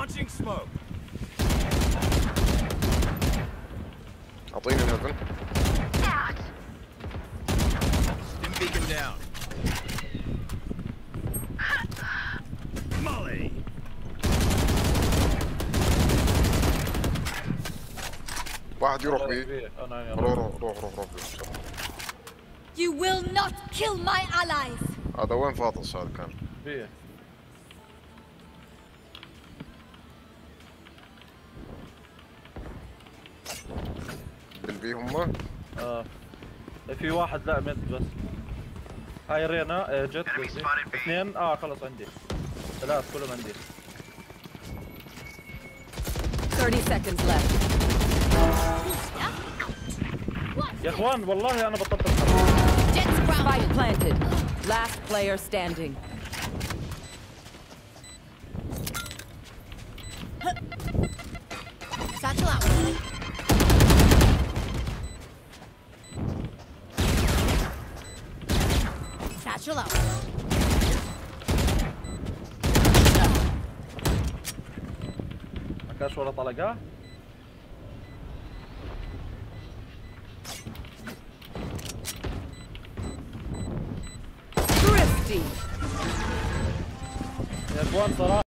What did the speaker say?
Launching smoke. اعطيني الهيفن. Stim beacon down. Molly. واحد يروح بي. روح. You will not kill my allies. هذا وين فاطس هذا كان؟ بي. بالبي هم؟ في واحد لا مد بس. هاي رينا جت اثنين خلص عندي. ثلاث كلهم عندي. 30 seconds left. يا اخوان والله انا بطلت Spike planted. Last player standing. Satchel out. Satchel out. ما كانش ولا طلقه. Thrifty. يا اخوان صراحه